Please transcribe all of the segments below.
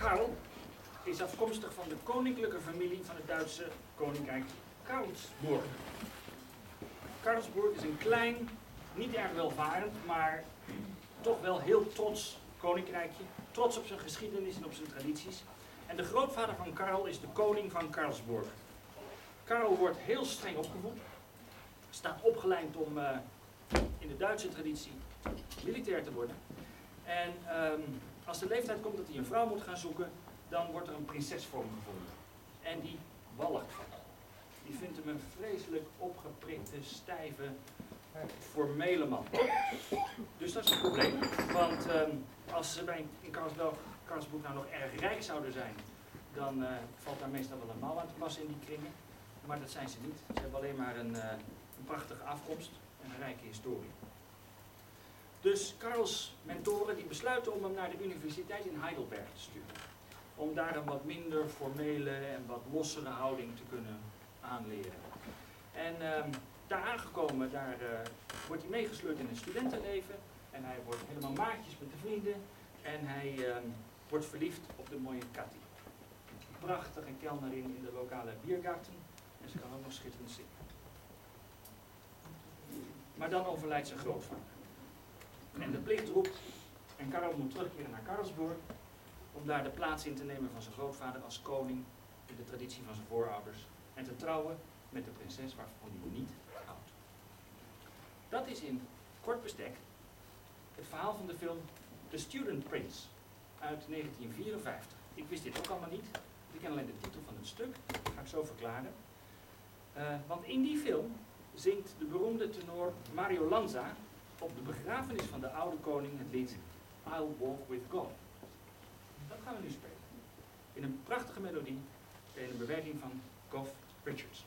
Karl is afkomstig van de koninklijke familie van het Duitse koninkrijk Karlsburg. Karlsburg is een klein, niet erg welvarend, maar toch wel heel trots koninkrijkje. Trots op zijn geschiedenis en op zijn tradities. En de grootvader van Karl is de koning van Karlsburg. Karl wordt heel streng opgevoed. Staat opgeleid om in de Duitse traditie militair te worden. En als de leeftijd komt dat hij een vrouw moet gaan zoeken, dan wordt er een prinses voor hem gevonden. En die walgt van hem. Die vindt hem een vreselijk opgeprikte, stijve, formele man. Dus dat is een probleem. Want als ze in Karlsburg nou nog erg rijk zouden zijn, dan valt daar meestal wel een mouw aan te passen in die kringen. Maar dat zijn ze niet. Ze hebben alleen maar een prachtige afkomst en een rijke historie. Dus Karls mentoren die besluiten om hem naar de universiteit in Heidelberg te sturen. Om daar een wat minder formele en wat lossere houding te kunnen aanleren. En daar aangekomen, wordt hij meegesleurd in het studentenleven. En hij wordt helemaal maatjes met de vrienden. En hij wordt verliefd op de mooie Katy. Prachtige kelnerin in de lokale biergarten. En ze kan ook nog schitterend zingen. Maar dan overlijdt zijn grootvader. En de plicht roept, en Karl moet terugkeren naar Karlsburg, om daar de plaats in te nemen van zijn grootvader als koning in de traditie van zijn voorouders en te trouwen met de prinses waarvan hij niet houdt. Dat is in kort bestek het verhaal van de film The Student Prince uit 1954. Ik wist dit ook allemaal niet, ik ken alleen de titel van het stuk, dat ga ik zo verklaren. Want in die film zingt de beroemde tenor Mario Lanza op de begrafenis van de oude koning het lied I'll Walk With God. Dat gaan we nu spelen. In een prachtige melodie in een bewerking van Goff Richards.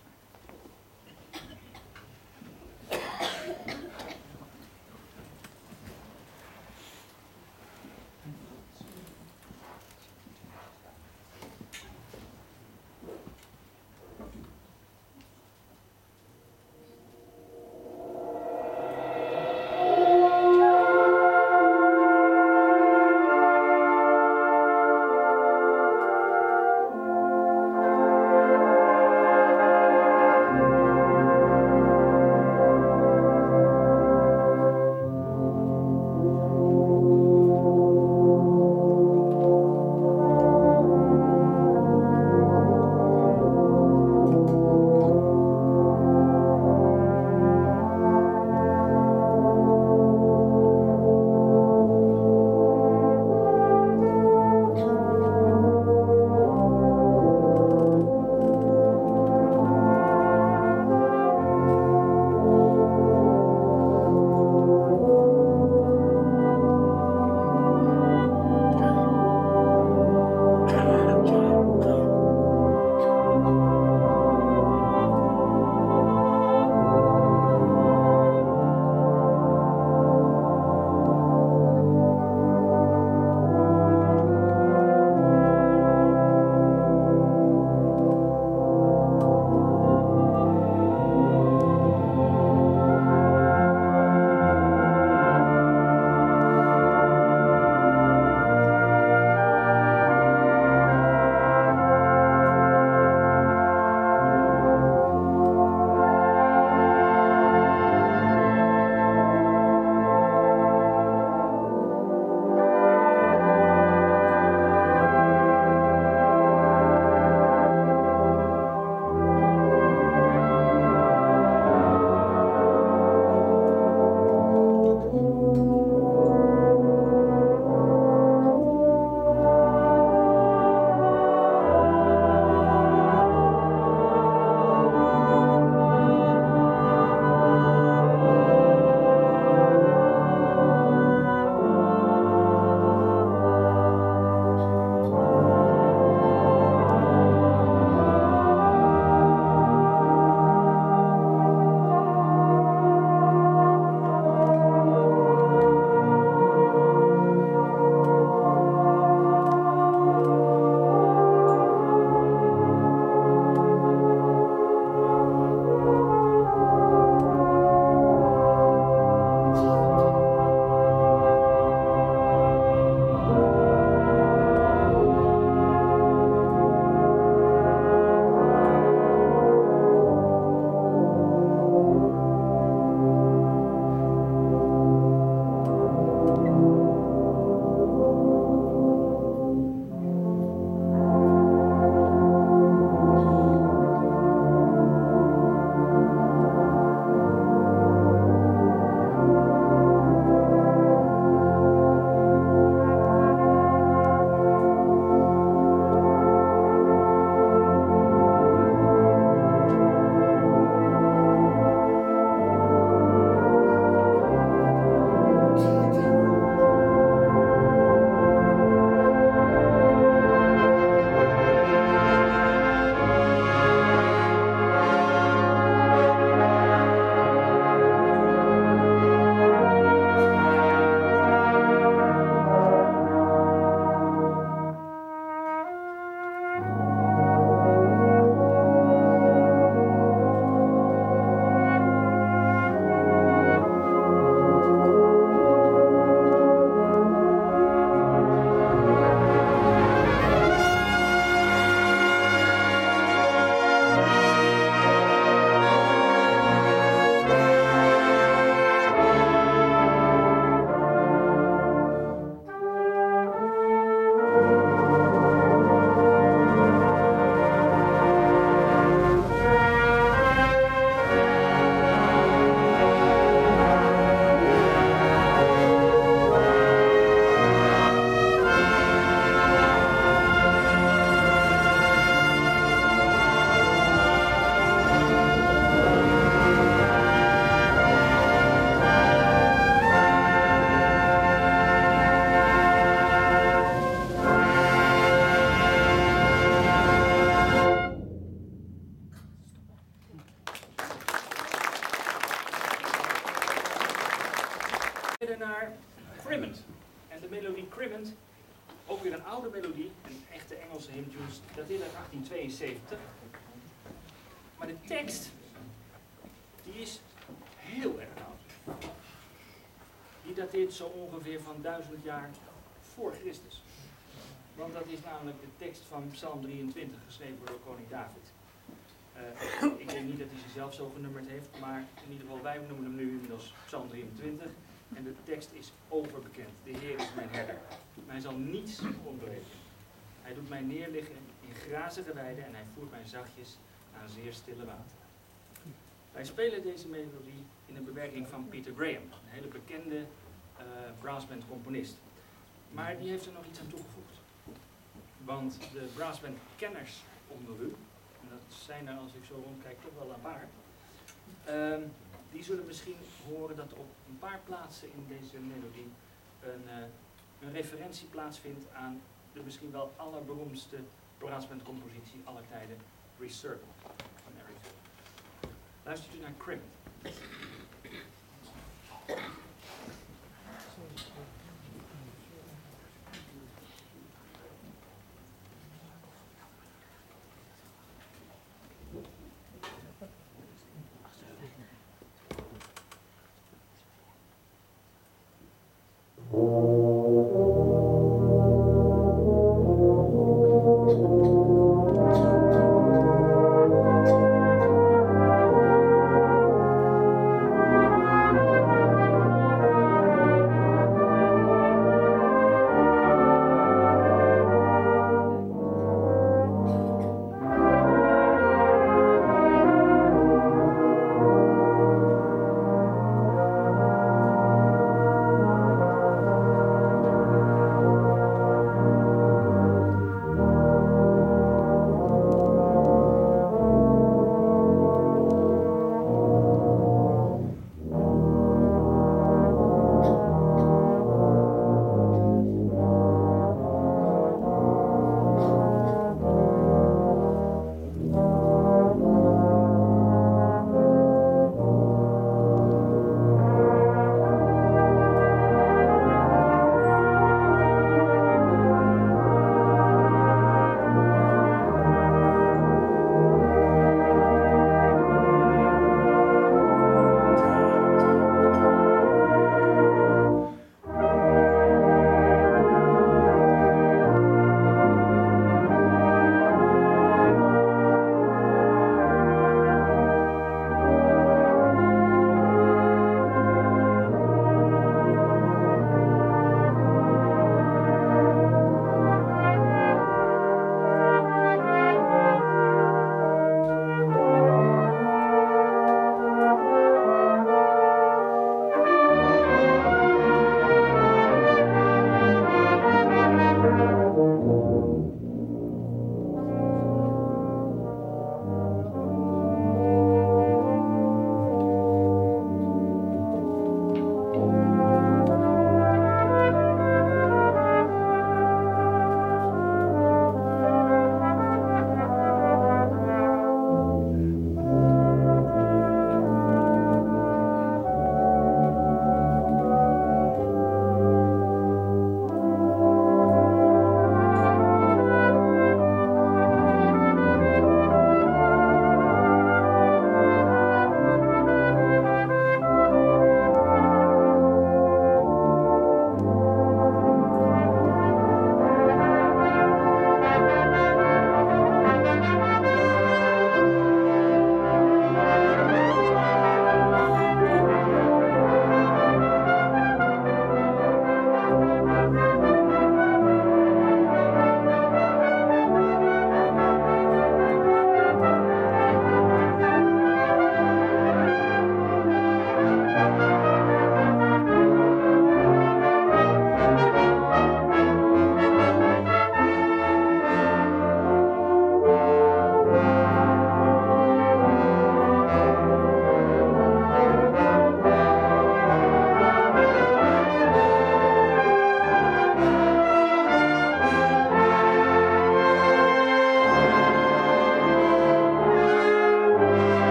melodie, een echte Engelse hymtunes, dateert uit 1872. Maar de tekst, die is heel erg oud. Die dateert zo ongeveer van 1000 jaar voor Christus. Want dat is namelijk de tekst van Psalm 23, geschreven door koning David. Ik denk niet dat hij zichzelf zo genummerd heeft, maar in ieder geval wij noemen hem nu inmiddels Psalm 23. En de tekst is overbekend. De Heer is mijn herder. Mij zal niets ontbreken. Hij doet mij neerliggen in grazige weiden en hij voert mij zachtjes aan zeer stille water. Wij spelen deze melodie in een bewerking van Peter Graham, een hele bekende brassband componist. Maar die heeft er nog iets aan toegevoegd. Want de brassband kenners onder u, en dat zijn er als ik zo rondkijk toch wel een paar, die zullen misschien horen dat er op een paar plaatsen in deze melodie een referentie plaatsvindt aan de misschien wel allerberoemdste brassbandcompositie aller tijden, Recircle van Eric Johnson. Luistert u naar Crim.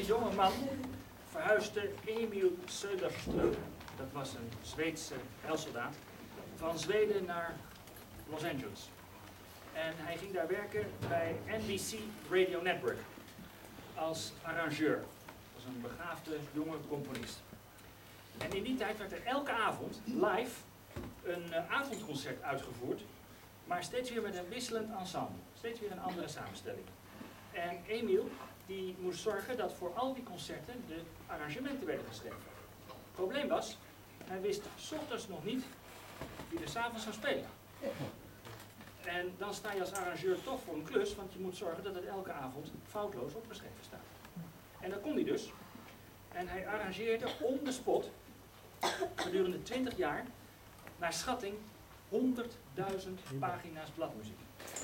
deze jonge man verhuisde Emil Söderström, dat was een Zweedse heilsoldaat, van Zweden naar Los Angeles. En hij ging daar werken bij NBC Radio Network als arrangeur. Dat was een begaafde jonge componist. En in die tijd werd er elke avond live een avondconcert uitgevoerd, maar steeds weer met een wisselend ensemble. Steeds weer een andere samenstelling. En Emil die moest zorgen dat voor al die concerten de arrangementen werden geschreven. Het probleem was, hij wist 's ochtends nog niet wie er 's avonds zou spelen. En dan sta je als arrangeur toch voor een klus, want je moet zorgen dat het elke avond foutloos opgeschreven staat. En dat kon hij dus. En hij arrangeerde on the spot, gedurende 20 jaar, naar schatting 100.000 pagina's bladmuziek.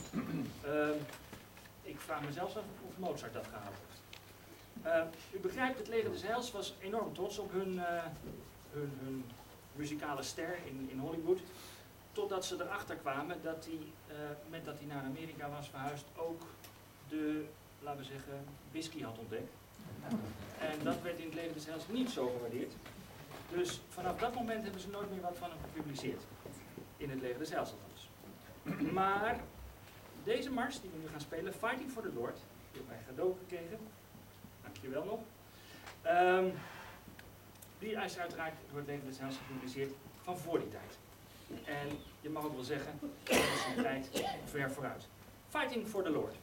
Ik vraag mezelf af of Mozart dat gehaald heeft. U begrijpt, het leger des Heils was enorm trots op hun muzikale ster in Hollywood. Totdat ze erachter kwamen dat hij, met dat hij naar Amerika was verhuisd, ook de, laten we zeggen, whisky had ontdekt. En dat werd in het leger des Heils niet zo gewaardeerd. Dus vanaf dat moment hebben ze nooit meer wat van hem gepubliceerd. In het leger des Heils althans. Maar deze mars die we nu gaan spelen, Fighting for the Lord, die heb mij cadeau gekregen. Dankjewel nog. Die is uiteraard door het leger des Heils gepubliceerd van voor die tijd. En je mag ook wel zeggen, dat is een tijd ver vooruit. Fighting for the Lord.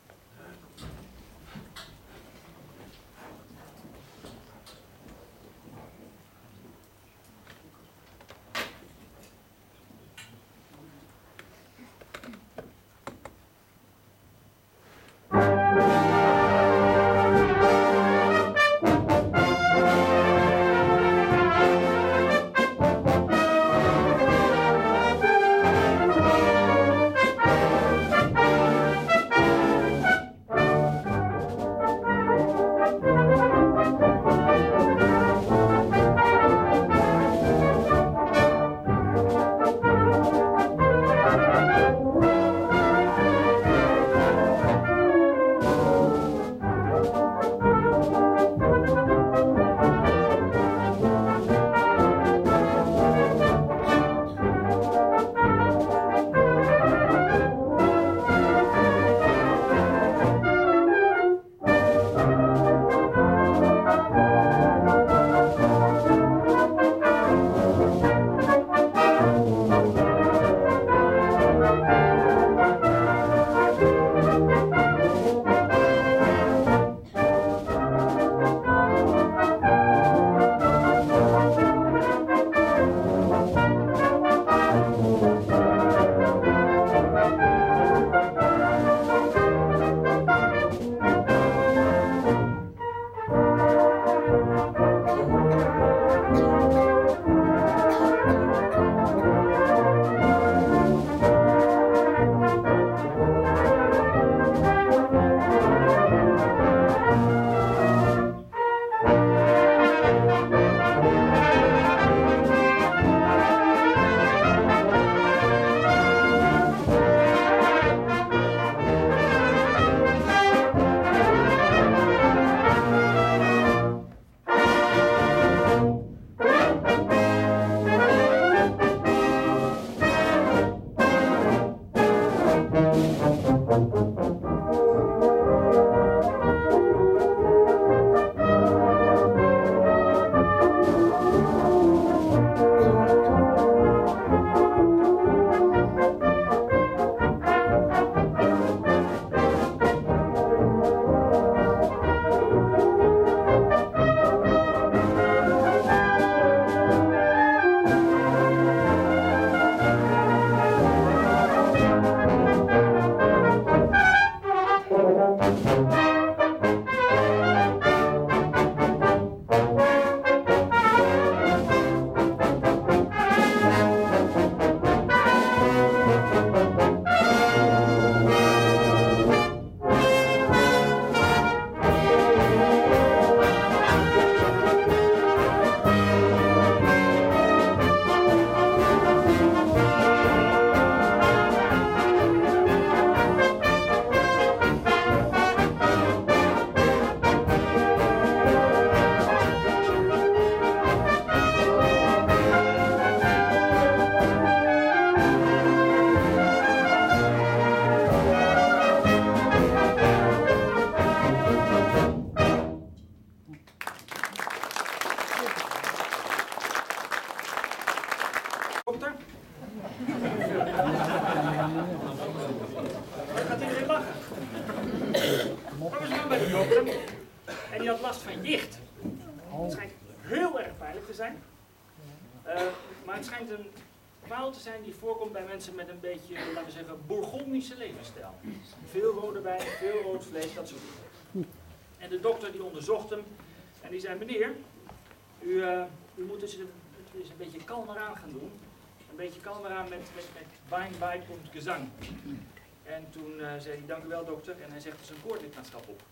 kwam bij de dokter en die had last van jicht. Het schijnt heel erg pijnlijk te zijn. Maar het schijnt een kwaal te zijn die voorkomt bij mensen met een beetje, laten we zeggen, Bourgondische levensstijl. Veel rode wijn, veel rood vlees, dat soort dingen. En de dokter die onderzocht hem en die zei, meneer, u moet dus het een beetje kalmer aan gaan doen. Een beetje kalmer aan met Wein, Weib und Gesang. En toen zei hij, dank u wel dokter, en hij zegt dus een koordlidmaatschap op.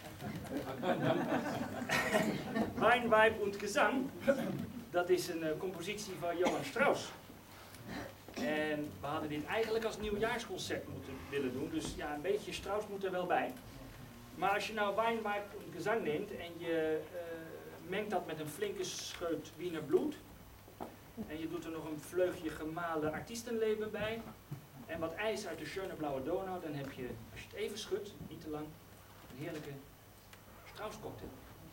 Wein, Weib und Gesang, dat is een compositie van Johann Strauss. En we hadden dit eigenlijk als nieuwjaarsconcert willen doen, dus ja, een beetje Strauss moet er wel bij. Maar als je nou Wein, Weib und Gesang neemt en je mengt dat met een flinke scheut Wiener Blut, en je doet er nog een vleugje gemalen artiestenleven bij, en wat ijs uit de Schöne Blauwe Donau, dan heb je, als je het even schudt, niet te lang, een heerlijke Strauss cocktail.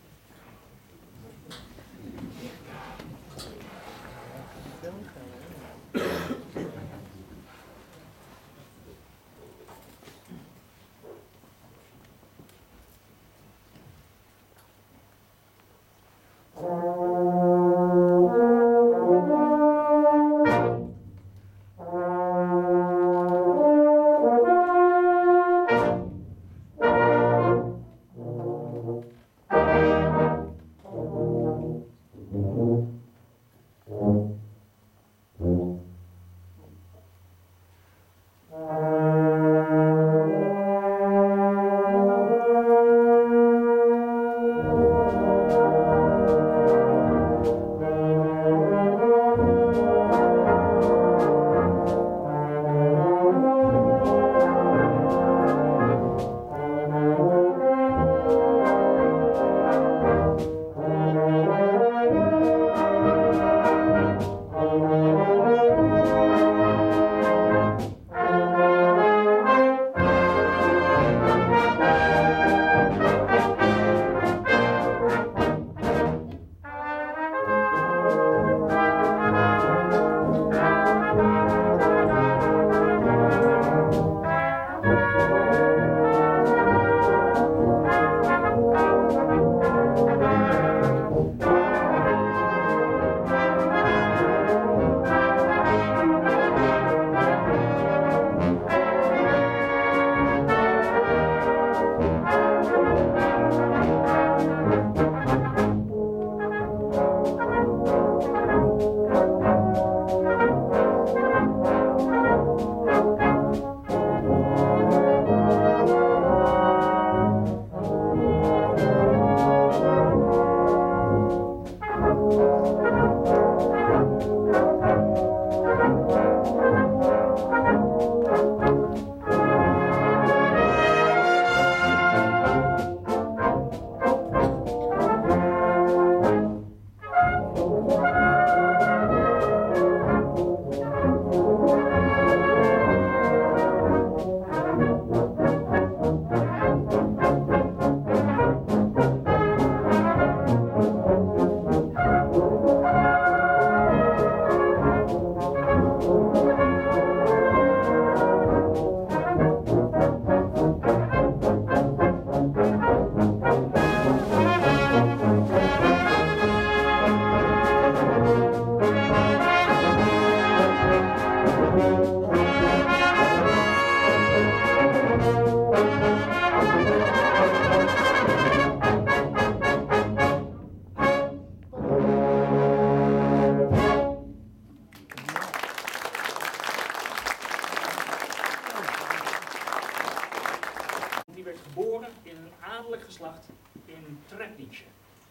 geslacht in Trebnice,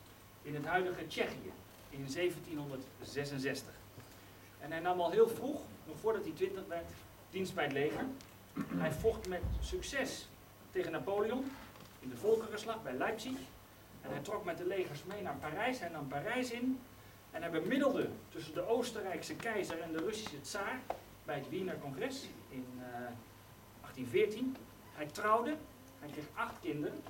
in het huidige Tsjechië, in 1766. En hij nam al heel vroeg, nog voordat hij 20 werd, dienst bij het leger. Hij vocht met succes tegen Napoleon in de Volkerenslag bij Leipzig. En hij trok met de legers mee naar Parijs. Hij nam Parijs in en hij bemiddelde tussen de Oostenrijkse keizer en de Russische tsaar bij het Wiener Congres in 1814. Hij trouwde, hij kreeg 8 kinderen.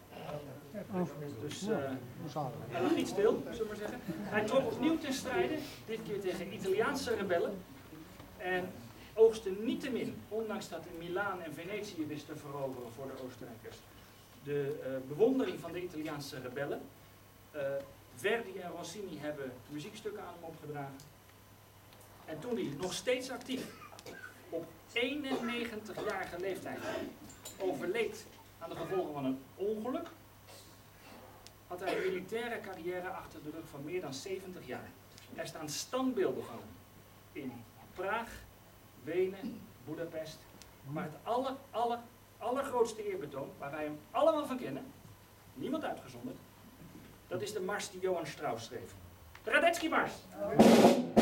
Dus hij lag niet stil, zullen we maar zeggen. Hij trok opnieuw ten strijde, dit keer tegen Italiaanse rebellen. En oogste niettemin, ondanks dat hij Milaan en Venetië wist te veroveren voor de Oostenrijkers, de bewondering van de Italiaanse rebellen. Verdi en Rossini hebben muziekstukken aan hem opgedragen. En toen hij nog steeds actief, op 91-jarige leeftijd, overleed aan de gevolgen van een ongeluk, had hij een militaire carrière achter de rug van meer dan 70 jaar. Er staan standbeelden van hem in Praag, Wenen, Budapest. Maar het allergrootste eerbetoon, waar wij hem allemaal van kennen, niemand uitgezonderd, dat is de mars die Johann Strauss schreef. De Radetzky-mars!